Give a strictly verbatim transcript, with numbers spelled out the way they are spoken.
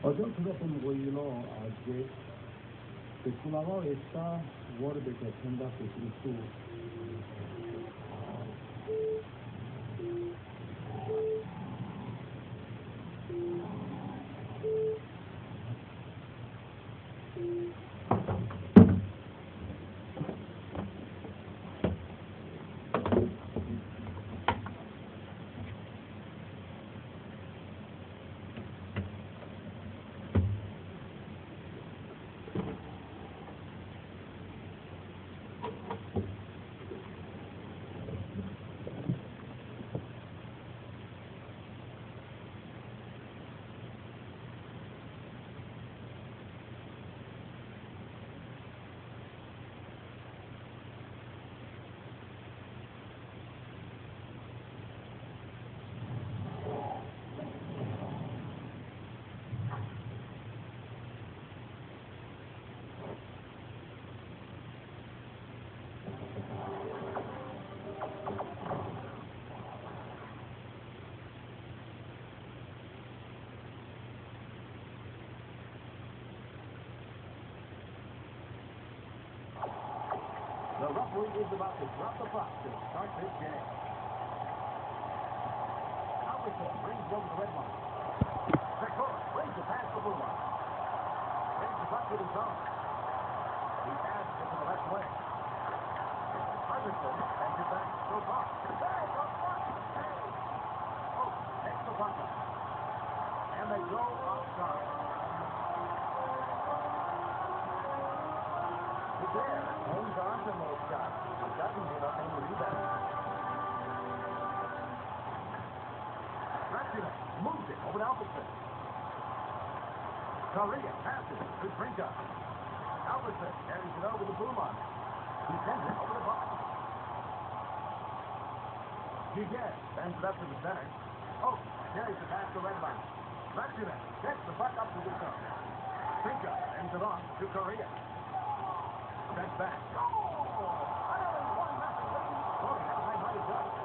Adentro como goyino aje te kulava esta word de tenda Kristo The referee is about to drop the puck to start this game. Albertson brings it over the red line. Secora brings it past the blue line. Brings the puck with his own. He adds it to the left wing. Hutchinson sends it back. So far. Hey, the puck! Hey! Oh, takes the puck up. And they go offside. There, holds on to most shots. He doesn't give up any rebounds. Ratchet moves it over to Albertson. Correa passes to Trinka. Albertson carries it over the blue line. He sends it over the box. Giguet sends it up to the center. Oh, carries it past the red line. Ratchet gets the puck up to the zone. Trinka sends it on to Correa. Sent back. Oh! Another one nothing lead. Oh, that's how it is.